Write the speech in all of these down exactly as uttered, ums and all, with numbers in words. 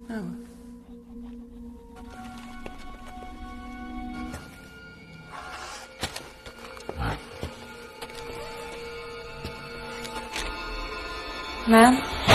Ma'am?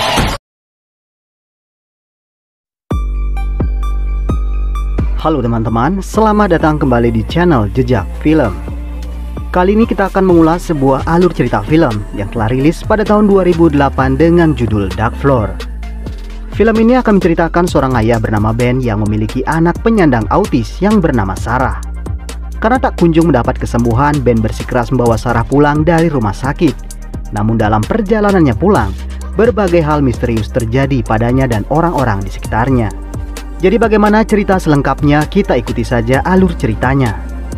Halo teman-teman, selamat datang kembali di channel Jejak Film. Kali ini kita akan mengulas sebuah alur cerita film yang telah rilis pada tahun dua ribu delapan dengan judul Dark Floor. Film ini akan menceritakan seorang ayah bernama Ben yang memiliki anak penyandang autis yang bernama Sarah. Karena tak kunjung mendapat kesembuhan, Ben bersikeras membawa Sarah pulang dari rumah sakit. Namun dalam perjalanannya pulang, berbagai hal misterius terjadi padanya dan orang-orang di sekitarnya. Jadi bagaimana cerita selengkapnya? Kita ikuti saja alur ceritanya.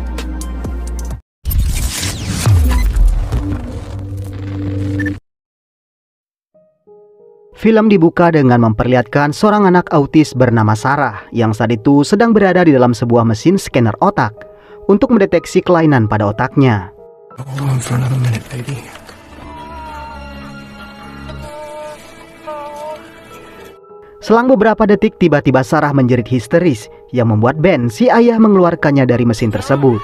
Film dibuka dengan memperlihatkan seorang anak autis bernama Sarah yang saat itu sedang berada di dalam sebuah mesin scanner otak untuk mendeteksi kelainan pada otaknya. Hold on for another minute, baby. Selang beberapa detik, tiba-tiba Sarah menjerit histeris yang membuat Ben, si ayah, mengeluarkannya dari mesin tersebut.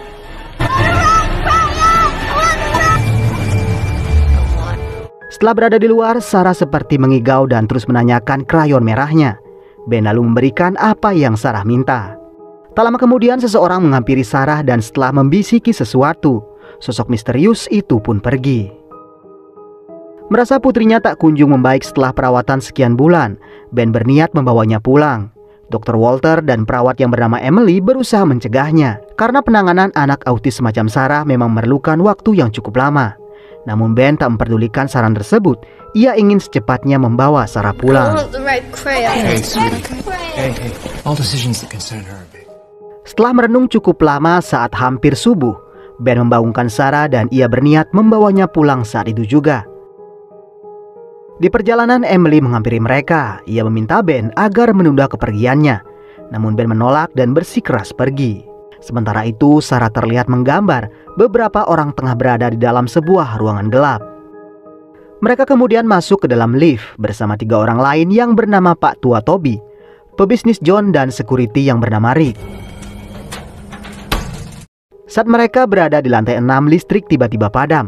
Setelah berada di luar, Sarah seperti mengigau dan terus menanyakan krayon merahnya. Ben lalu memberikan apa yang Sarah minta. Tak lama kemudian, seseorang menghampiri Sarah dan setelah membisiki sesuatu, sosok misterius itu pun pergi. Merasa putrinya tak kunjung membaik setelah perawatan sekian bulan, Ben berniat membawanya pulang. dokter Walter dan perawat yang bernama Emily berusaha mencegahnya, karena penanganan anak autis semacam Sarah memang memerlukan waktu yang cukup lama. Namun Ben tak memperdulikan saran tersebut. Ia ingin secepatnya membawa Sarah pulang. Setelah merenung cukup lama, saat hampir subuh, Ben membangunkan Sarah dan ia berniat membawanya pulang saat itu juga. Di perjalanan, Emily menghampiri mereka. Ia meminta Ben agar menunda kepergiannya. Namun Ben menolak dan bersikeras pergi. Sementara itu, Sarah terlihat menggambar beberapa orang tengah berada di dalam sebuah ruangan gelap. Mereka kemudian masuk ke dalam lift bersama tiga orang lain yang bernama Pak Tua Toby, pebisnis John, dan security yang bernama Rick. Saat mereka berada di lantai enam, listrik tiba-tiba padam.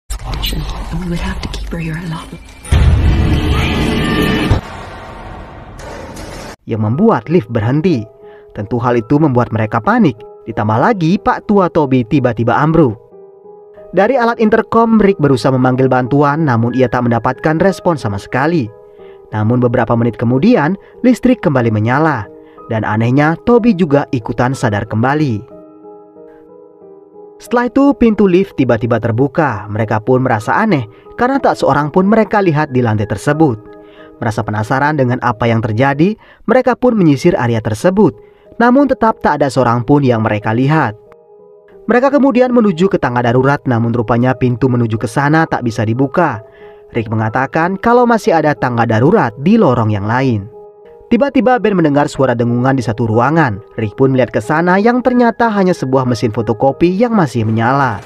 Yang membuat lift berhenti. Tentu hal itu membuat mereka panik. Ditambah lagi Pak Tua Toby tiba-tiba ambruk. Dari alat intercom, Rick berusaha memanggil bantuan, namun ia tak mendapatkan respon sama sekali. Namun beberapa menit kemudian, listrik kembali menyala. Dan anehnya, Toby juga ikutan sadar kembali. Setelah itu, pintu lift tiba-tiba terbuka. Mereka pun merasa aneh karena tak seorang pun mereka lihat di lantai tersebut. Merasa penasaran dengan apa yang terjadi, mereka pun menyisir area tersebut. Namun tetap tak ada seorang pun yang mereka lihat. Mereka kemudian menuju ke tangga darurat, namun rupanya pintu menuju ke sana tak bisa dibuka. Rick mengatakan kalau masih ada tangga darurat di lorong yang lain. Tiba-tiba Ben mendengar suara dengungan di satu ruangan. Rick pun melihat ke sana yang ternyata hanya sebuah mesin fotokopi yang masih menyala.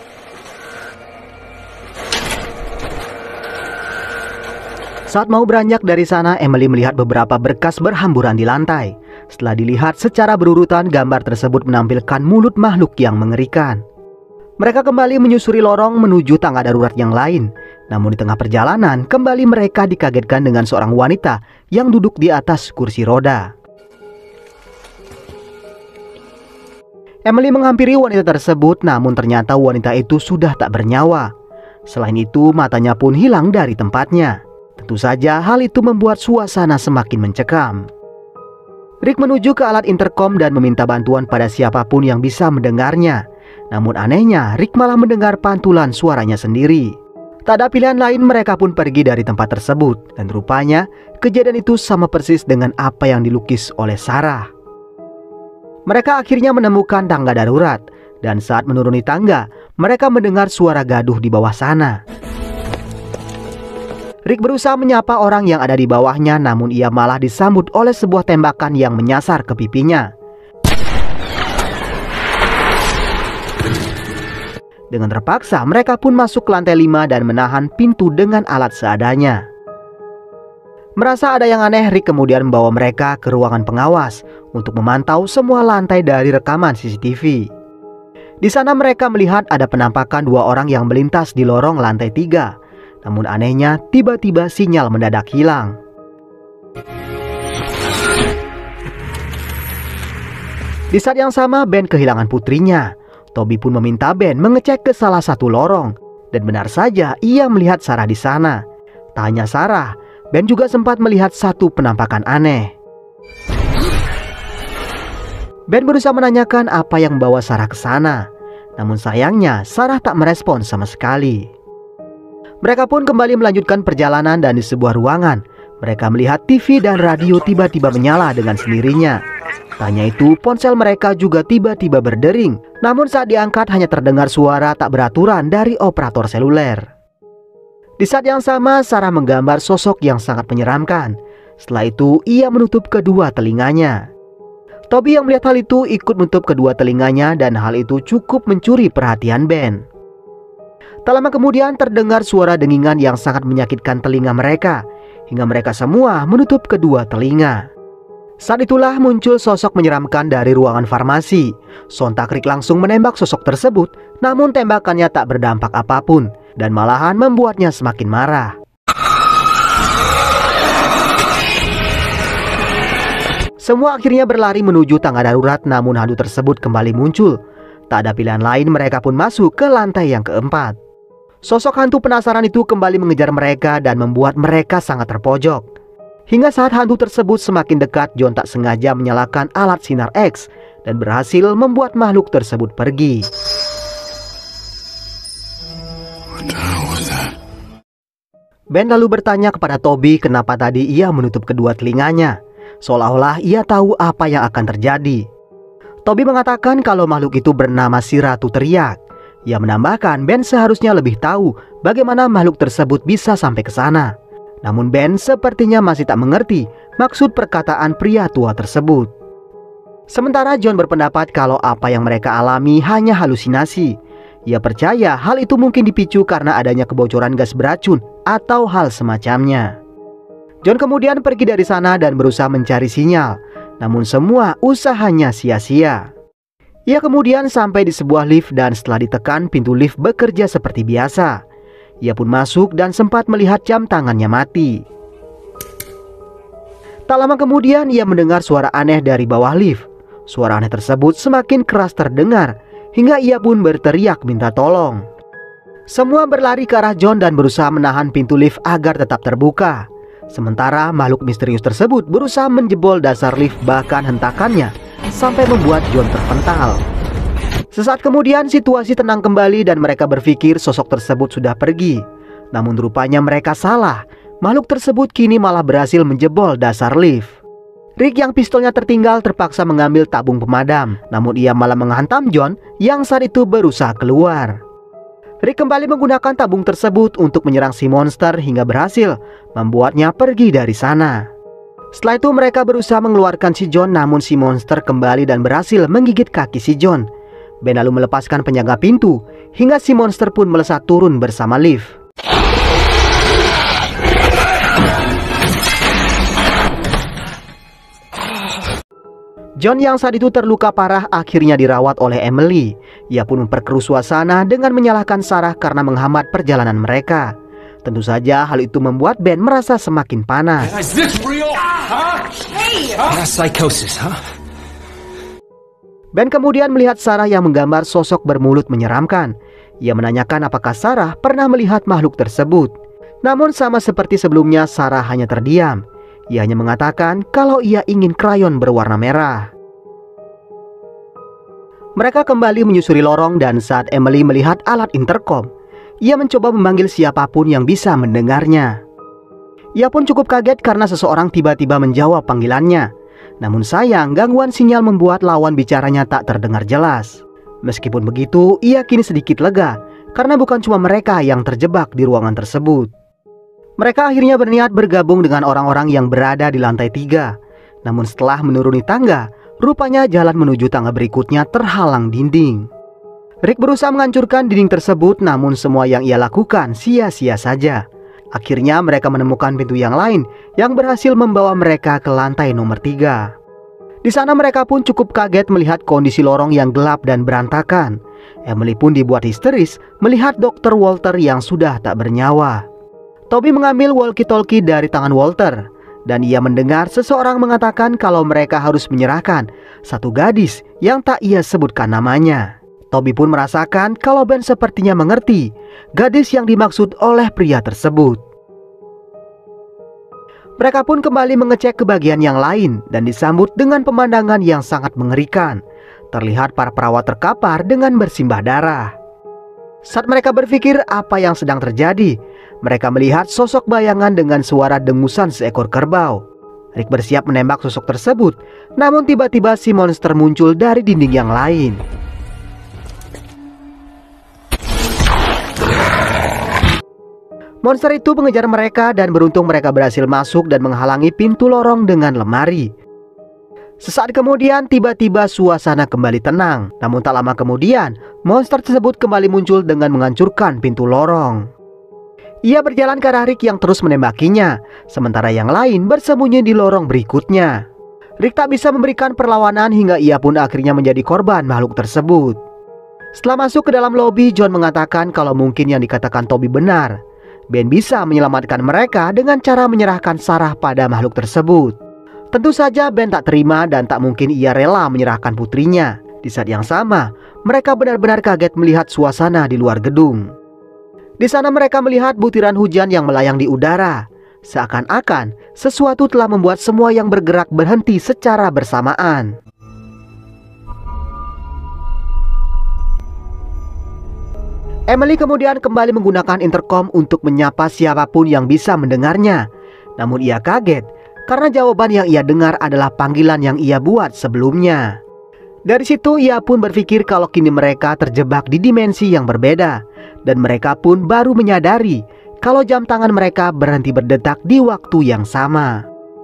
Saat mau beranjak dari sana, Emily melihat beberapa berkas berhamburan di lantai. Setelah dilihat secara berurutan, gambar tersebut menampilkan mulut makhluk yang mengerikan. Mereka kembali menyusuri lorong menuju tangga darurat yang lain. Namun di tengah perjalanan, kembali mereka dikagetkan dengan seorang wanita yang duduk di atas kursi roda. Emily menghampiri wanita tersebut, namun ternyata wanita itu sudah tak bernyawa. Selain itu, matanya pun hilang dari tempatnya. Tentu saja hal itu membuat suasana semakin mencekam. Rick menuju ke alat intercom dan meminta bantuan pada siapapun yang bisa mendengarnya. Namun anehnya, Rick malah mendengar pantulan suaranya sendiri. Tak ada pilihan lain, mereka pun pergi dari tempat tersebut. Dan rupanya, kejadian itu sama persis dengan apa yang dilukis oleh Sarah. Mereka akhirnya menemukan tangga darurat. Dan saat menuruni tangga, mereka mendengar suara gaduh di bawah sana. Rick berusaha menyapa orang yang ada di bawahnya, namun ia malah disambut oleh sebuah tembakan yang menyasar ke pipinya. Dengan terpaksa, mereka pun masuk ke lantai lima dan menahan pintu dengan alat seadanya. Merasa ada yang aneh, Rick kemudian membawa mereka ke ruangan pengawas untuk memantau semua lantai dari rekaman C C T V. Di sana mereka melihat ada penampakan dua orang yang melintas di lorong lantai tiga. Namun anehnya, tiba-tiba sinyal mendadak hilang. Di saat yang sama, Ben kehilangan putrinya. Toby pun meminta Ben mengecek ke salah satu lorong. Dan benar saja, ia melihat Sarah di sana. Tak hanya Sarah, Ben juga sempat melihat satu penampakan aneh. Ben berusaha menanyakan apa yang membawa Sarah ke sana. Namun sayangnya, Sarah tak merespon sama sekali. Mereka pun kembali melanjutkan perjalanan dan di sebuah ruangan, mereka melihat T V dan radio tiba-tiba menyala dengan sendirinya. Tak hanya itu, ponsel mereka juga tiba-tiba berdering. Namun saat diangkat hanya terdengar suara tak beraturan dari operator seluler. Di saat yang sama, Sarah menggambar sosok yang sangat menyeramkan. Setelah itu, ia menutup kedua telinganya. Toby yang melihat hal itu ikut menutup kedua telinganya dan hal itu cukup mencuri perhatian Ben. Tak lama kemudian terdengar suara dengingan yang sangat menyakitkan telinga mereka, hingga mereka semua menutup kedua telinga. Saat itulah muncul sosok menyeramkan dari ruangan farmasi. Sontak Rick langsung menembak sosok tersebut, namun tembakannya tak berdampak apapun dan malahan membuatnya semakin marah. Semua akhirnya berlari menuju tangga darurat, namun hantu tersebut kembali muncul. Tak ada pilihan lain, mereka pun masuk ke lantai yang keempat. Sosok hantu penasaran itu kembali mengejar mereka dan membuat mereka sangat terpojok. Hingga saat hantu tersebut semakin dekat, John tak sengaja menyalakan alat sinar X dan berhasil membuat makhluk tersebut pergi. Ben lalu bertanya kepada Toby kenapa tadi ia menutup kedua telinganya, seolah-olah ia tahu apa yang akan terjadi. Toby mengatakan kalau makhluk itu bernama si Ratu Teriak. Ia menambahkan Ben seharusnya lebih tahu bagaimana makhluk tersebut bisa sampai ke sana. Namun Ben sepertinya masih tak mengerti maksud perkataan pria tua tersebut. Sementara John berpendapat kalau apa yang mereka alami hanya halusinasi. Ia percaya hal itu mungkin dipicu karena adanya kebocoran gas beracun atau hal semacamnya. John kemudian pergi dari sana dan berusaha mencari sinyal. Namun semua usahanya sia-sia. Ia kemudian sampai di sebuah lift dan setelah ditekan, pintu lift bekerja seperti biasa. Ia pun masuk dan sempat melihat jam tangannya mati. Tak lama kemudian ia mendengar suara aneh dari bawah lift. Suara aneh tersebut semakin keras terdengar hingga ia pun berteriak minta tolong. Semua berlari ke arah John dan berusaha menahan pintu lift agar tetap terbuka. Sementara makhluk misterius tersebut berusaha menjebol dasar lift, bahkan hentakannya sampai membuat John terpental. Sesaat kemudian situasi tenang kembali dan mereka berpikir sosok tersebut sudah pergi. Namun rupanya mereka salah. Makhluk tersebut kini malah berhasil menjebol dasar lift. Rick yang pistolnya tertinggal terpaksa mengambil tabung pemadam. Namun ia malah menghantam John yang saat itu berusaha keluar. Rick kembali menggunakan tabung tersebut untuk menyerang si monster hingga berhasil membuatnya pergi dari sana. Setelah itu mereka berusaha mengeluarkan si John, namun si monster kembali dan berhasil menggigit kaki si John. Ben lalu melepaskan penjaga pintu hingga si monster pun melesat turun bersama lift. John yang saat itu terluka parah akhirnya dirawat oleh Emily. Ia pun memperkeruh suasana dengan menyalahkan Sarah karena menghambat perjalanan mereka. Tentu saja hal itu membuat Ben merasa semakin panas. Ben kemudian melihat Sarah yang menggambar sosok bermulut menyeramkan. Ia menanyakan apakah Sarah pernah melihat makhluk tersebut. Namun sama seperti sebelumnya, Sarah hanya terdiam. Ia hanya mengatakan kalau ia ingin krayon berwarna merah. Mereka kembali menyusuri lorong dan saat Emily melihat alat intercom, ia mencoba memanggil siapapun yang bisa mendengarnya. Ia pun cukup kaget karena seseorang tiba-tiba menjawab panggilannya. Namun sayang, gangguan sinyal membuat lawan bicaranya tak terdengar jelas. Meskipun begitu, ia kini sedikit lega karena bukan cuma mereka yang terjebak di ruangan tersebut. Mereka akhirnya berniat bergabung dengan orang-orang yang berada di lantai tiga. Namun setelah menuruni tangga, rupanya jalan menuju tangga berikutnya terhalang dinding. Rick berusaha menghancurkan dinding tersebut, namun semua yang ia lakukan sia-sia saja. Akhirnya mereka menemukan pintu yang lain yang berhasil membawa mereka ke lantai nomor tiga. Di sana mereka pun cukup kaget melihat kondisi lorong yang gelap dan berantakan. Emily pun dibuat histeris melihat dokter Walter yang sudah tak bernyawa. Toby mengambil walkie-talkie dari tangan Walter dan ia mendengar seseorang mengatakan kalau mereka harus menyerahkan satu gadis yang tak ia sebutkan namanya. Toby pun merasakan kalau Ben sepertinya mengerti gadis yang dimaksud oleh pria tersebut. Mereka pun kembali mengecek ke bagian yang lain dan disambut dengan pemandangan yang sangat mengerikan. Terlihat para perawat terkapar dengan bersimbah darah. Saat mereka berpikir apa yang sedang terjadi, mereka melihat sosok bayangan dengan suara dengusan seekor kerbau. Rick bersiap menembak sosok tersebut, namun tiba-tiba si monster muncul dari dinding yang lain. Monster itu mengejar mereka dan beruntung mereka berhasil masuk dan menghalangi pintu lorong dengan lemari. Sesaat kemudian tiba-tiba suasana kembali tenang. Namun tak lama kemudian monster tersebut kembali muncul dengan menghancurkan pintu lorong. Ia berjalan ke arah Rick yang terus menembakinya, sementara yang lain bersembunyi di lorong berikutnya. Rick tak bisa memberikan perlawanan hingga ia pun akhirnya menjadi korban makhluk tersebut. Setelah masuk ke dalam lobi, John mengatakan kalau mungkin yang dikatakan Toby benar. Ben bisa menyelamatkan mereka dengan cara menyerahkan Sarah pada makhluk tersebut. Tentu saja Ben tak terima dan tak mungkin ia rela menyerahkan putrinya. Di saat yang sama, mereka benar-benar kaget melihat suasana di luar gedung. Di sana mereka melihat butiran hujan yang melayang di udara. Seakan-akan sesuatu telah membuat semua yang bergerak berhenti secara bersamaan. Emily kemudian kembali menggunakan intercom untuk menyapa siapapun yang bisa mendengarnya. Namun ia kaget karena jawaban yang ia dengar adalah panggilan yang ia buat sebelumnya. Dari situ ia pun berpikir kalau kini mereka terjebak di dimensi yang berbeda. Dan mereka pun baru menyadari kalau jam tangan mereka berhenti berdetak di waktu yang sama.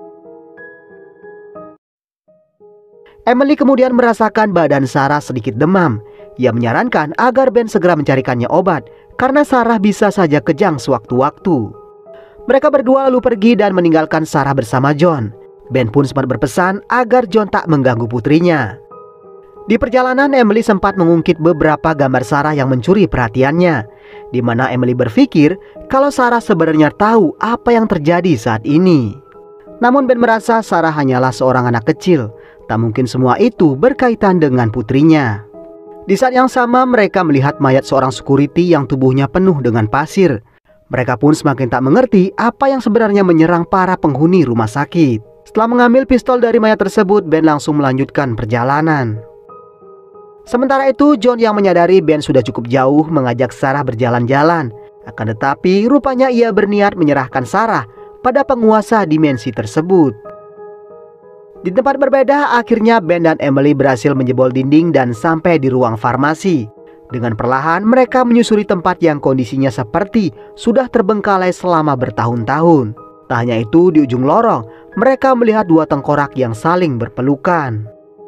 Emily kemudian merasakan badan Sarah sedikit demam. Ia menyarankan agar Ben segera mencarikannya obat karena Sarah bisa saja kejang sewaktu-waktu. Mereka berdua lalu pergi dan meninggalkan Sarah bersama John. Ben pun sempat berpesan agar John tak mengganggu putrinya. Di perjalanan Emily sempat mengungkit beberapa gambar Sarah yang mencuri perhatiannya, di mana Emily berpikir kalau Sarah sebenarnya tahu apa yang terjadi saat ini. Namun Ben merasa Sarah hanyalah seorang anak kecil, tak mungkin semua itu berkaitan dengan putrinya. Di saat yang sama mereka melihat mayat seorang security yang tubuhnya penuh dengan pasir. Mereka pun semakin tak mengerti apa yang sebenarnya menyerang para penghuni rumah sakit. Setelah mengambil pistol dari mayat tersebut, Ben langsung melanjutkan perjalanan. Sementara itu, John yang menyadari Ben sudah cukup jauh mengajak Sarah berjalan-jalan. Akan tetapi, rupanya ia berniat menyerahkan Sarah pada penguasa dimensi tersebut. Di tempat berbeda, akhirnya Ben dan Emily berhasil menjebol dinding dan sampai di ruang farmasi. Dengan perlahan mereka menyusuri tempat yang kondisinya seperti sudah terbengkalai selama bertahun-tahun. Tak hanya itu, di ujung lorong mereka melihat dua tengkorak yang saling berpelukan.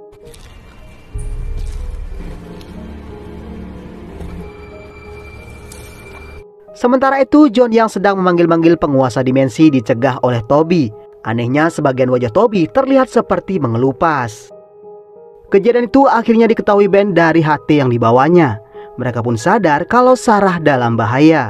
Sementara itu, John yang sedang memanggil-manggil penguasa dimensi dicegah oleh Toby. Anehnya, sebagian wajah Toby terlihat seperti mengelupas. Kejadian itu akhirnya diketahui Ben dari H T yang dibawanya. Mereka pun sadar kalau Sarah dalam bahaya.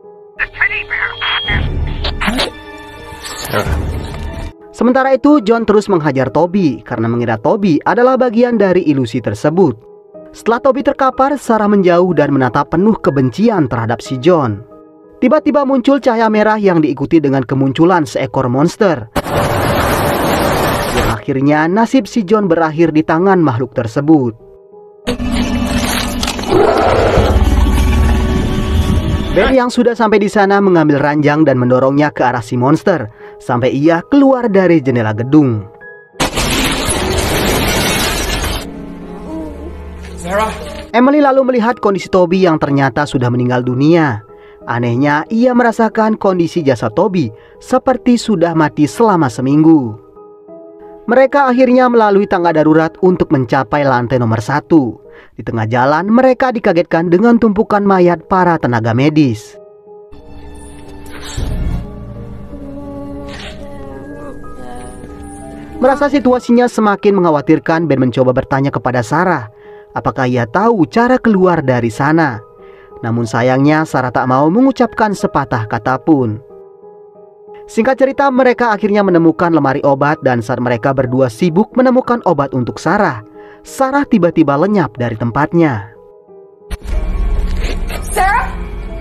Sementara itu, John terus menghajar Toby karena mengira Toby adalah bagian dari ilusi tersebut. Setelah Toby terkapar, Sarah menjauh dan menatap penuh kebencian terhadap si John. Tiba-tiba muncul cahaya merah yang diikuti dengan kemunculan seekor monster. Yang akhirnya nasib si John berakhir di tangan makhluk tersebut. Ben yang sudah sampai di sana mengambil ranjang dan mendorongnya ke arah si monster sampai ia keluar dari jendela gedung. Sarah. Emily lalu melihat kondisi Toby yang ternyata sudah meninggal dunia. Anehnya, ia merasakan kondisi jasad Toby seperti sudah mati selama seminggu. Mereka akhirnya melalui tangga darurat untuk mencapai lantai nomor satu. Di tengah jalan, mereka dikagetkan dengan tumpukan mayat para tenaga medis. Merasa situasinya semakin mengkhawatirkan, Ben mencoba bertanya kepada Sarah apakah ia tahu cara keluar dari sana. Namun sayangnya Sarah tak mau mengucapkan sepatah kata pun. Singkat cerita, mereka akhirnya menemukan lemari obat, dan saat mereka berdua sibuk menemukan obat untuk Sarah, Sarah tiba-tiba lenyap dari tempatnya. Sarah?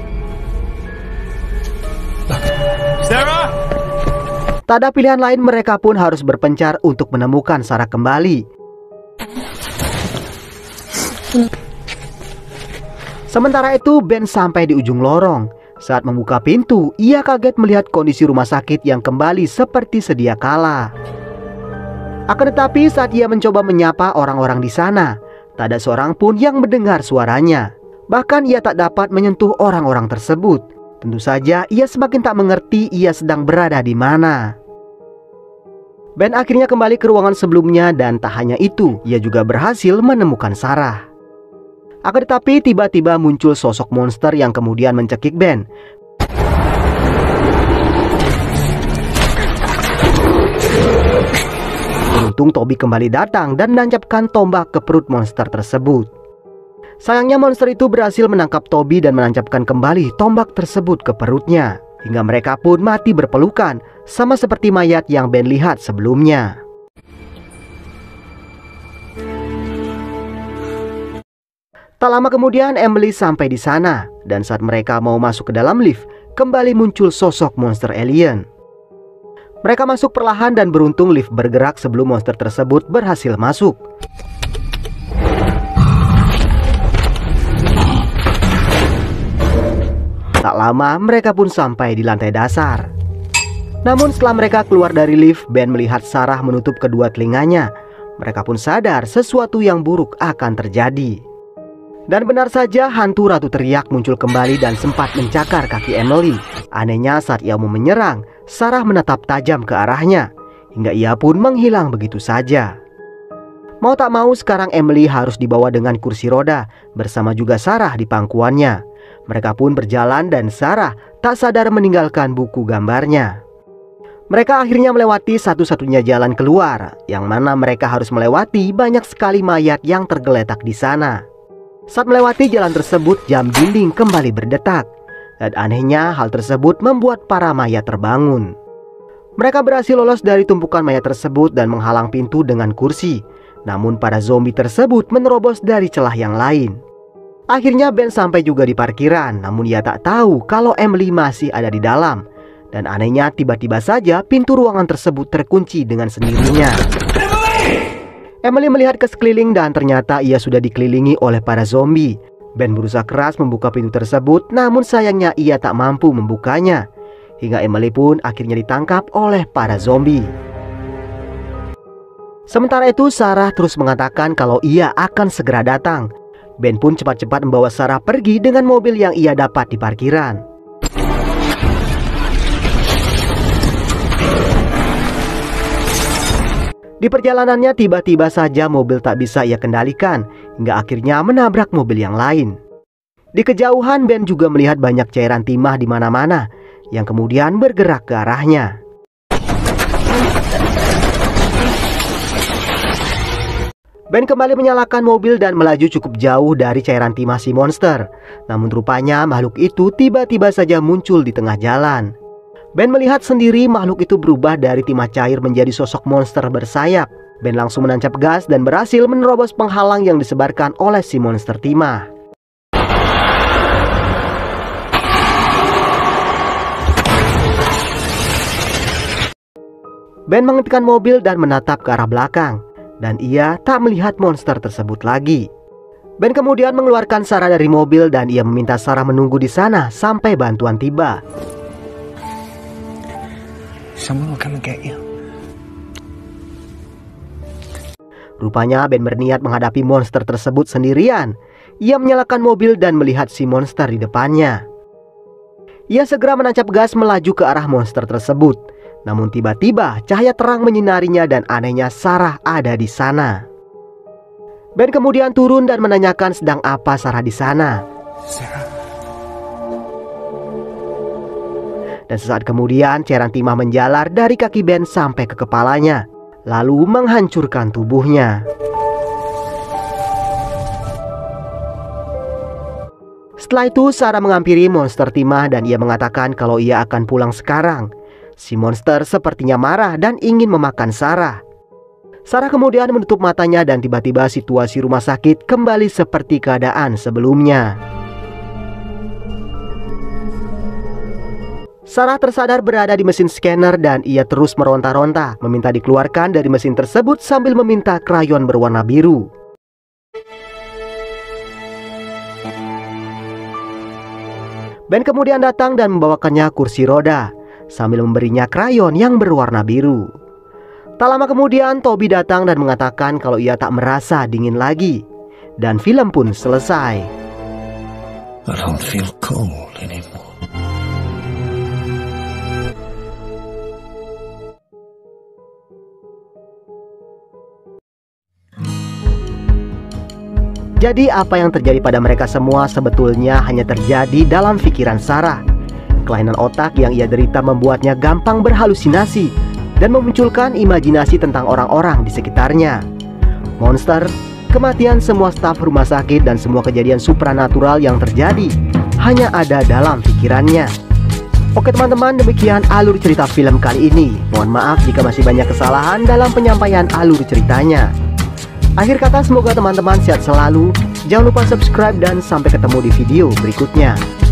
Sarah! Tak ada pilihan lain, mereka pun harus berpencar untuk menemukan Sarah kembali. Sementara itu, Ben sampai di ujung lorong. Saat membuka pintu, ia kaget melihat kondisi rumah sakit yang kembali seperti sedia kala. Akan tetapi saat ia mencoba menyapa orang-orang di sana, tak ada seorang pun yang mendengar suaranya. Bahkan ia tak dapat menyentuh orang-orang tersebut. Tentu saja ia semakin tak mengerti ia sedang berada di mana. Ben akhirnya kembali ke ruangan sebelumnya, dan tak hanya itu, ia juga berhasil menemukan Sarah. Akan tetapi tiba-tiba muncul sosok monster yang kemudian mencekik Ben. Beruntung Toby kembali datang dan menancapkan tombak ke perut monster tersebut. Sayangnya monster itu berhasil menangkap Toby dan menancapkan kembali tombak tersebut ke perutnya, hingga mereka pun mati berpelukan, sama seperti mayat yang Ben lihat sebelumnya. Tak lama kemudian Emily sampai di sana, dan saat mereka mau masuk ke dalam lift, kembali muncul sosok monster alien. Mereka masuk perlahan dan beruntung lift bergerak sebelum monster tersebut berhasil masuk. Tak lama mereka pun sampai di lantai dasar. Namun setelah mereka keluar dari lift, Ben melihat Sarah menutup kedua telinganya. Mereka pun sadar sesuatu yang buruk akan terjadi. Dan benar saja, hantu Ratu Teriak muncul kembali dan sempat mencakar kaki Emily. Anehnya saat ia mau menyerang, Sarah menatap tajam ke arahnya, hingga ia pun menghilang begitu saja. Mau tak mau sekarang Emily harus dibawa dengan kursi roda, bersama juga Sarah di pangkuannya. Mereka pun berjalan dan Sarah tak sadar meninggalkan buku gambarnya. Mereka akhirnya melewati satu-satunya jalan keluar, yang mana mereka harus melewati banyak sekali mayat yang tergeletak di sana. Saat melewati jalan tersebut, jam dinding kembali berdetak. Dan anehnya hal tersebut membuat para mayat terbangun. Mereka berhasil lolos dari tumpukan mayat tersebut dan menghalang pintu dengan kursi. Namun para zombie tersebut menerobos dari celah yang lain. Akhirnya Ben sampai juga di parkiran, namun ia tak tahu kalau Emily masih ada di dalam. Dan anehnya tiba-tiba saja pintu ruangan tersebut terkunci dengan sendirinya. Emily melihat ke sekeliling dan ternyata ia sudah dikelilingi oleh para zombie. Ben berusaha keras membuka pintu tersebut, namun sayangnya ia tak mampu membukanya. Hingga Emily pun akhirnya ditangkap oleh para zombie. Sementara itu Sarah terus mengatakan kalau ia akan segera datang. Ben pun cepat-cepat membawa Sarah pergi dengan mobil yang ia dapat di parkiran. Di perjalanannya tiba-tiba saja mobil tak bisa ia kendalikan, hingga akhirnya menabrak mobil yang lain. Di kejauhan Ben juga melihat banyak cairan timah di mana-mana, yang kemudian bergerak ke arahnya. Ben kembali menyalakan mobil dan melaju cukup jauh dari cairan timah si monster. Namun rupanya makhluk itu tiba-tiba saja muncul di tengah jalan. Ben melihat sendiri makhluk itu berubah dari timah cair menjadi sosok monster bersayap. Ben langsung menancap gas dan berhasil menerobos penghalang yang disebarkan oleh si monster timah. Ben menghentikan mobil dan menatap ke arah belakang. Dan ia tak melihat monster tersebut lagi. Ben kemudian mengeluarkan Sarah dari mobil dan ia meminta Sarah menunggu di sana sampai bantuan tiba. Someone will come and get you. Rupanya Ben berniat menghadapi monster tersebut sendirian. Ia menyalakan mobil dan melihat si monster di depannya. Ia segera menancap gas melaju ke arah monster tersebut. Namun tiba-tiba cahaya terang menyinarinya dan anehnya Sarah ada di sana. Ben kemudian turun dan menanyakan sedang apa Sarah di sana. Sarah. Dan sesaat kemudian cairan timah menjalar dari kaki Ben sampai ke kepalanya. lalu menghancurkan tubuhnya. Setelah itu Sarah menghampiri monster timah dan ia mengatakan kalau ia akan pulang sekarang. Si monster sepertinya marah dan ingin memakan Sarah. Sarah kemudian menutup matanya dan tiba-tiba situasi rumah sakit kembali seperti keadaan sebelumnya. Sarah tersadar berada di mesin scanner dan ia terus meronta-ronta, meminta dikeluarkan dari mesin tersebut sambil meminta krayon berwarna biru. Ben kemudian datang dan membawakannya kursi roda, sambil memberinya krayon yang berwarna biru. Tak lama kemudian Toby datang dan mengatakan kalau ia tak merasa dingin lagi. Dan film pun selesai. I don't feel cold anymore. Jadi apa yang terjadi pada mereka semua sebetulnya hanya terjadi dalam pikiran Sarah. Kelainan otak yang ia derita membuatnya gampang berhalusinasi dan memunculkan imajinasi tentang orang-orang di sekitarnya. Monster, kematian semua staf rumah sakit dan semua kejadian supranatural yang terjadi hanya ada dalam pikirannya. Oke teman-teman, demikian alur cerita film kali ini. Mohon maaf jika masih banyak kesalahan dalam penyampaian alur ceritanya. Akhir kata, semoga teman-teman sehat selalu. Jangan lupa subscribe dan sampai ketemu di video berikutnya.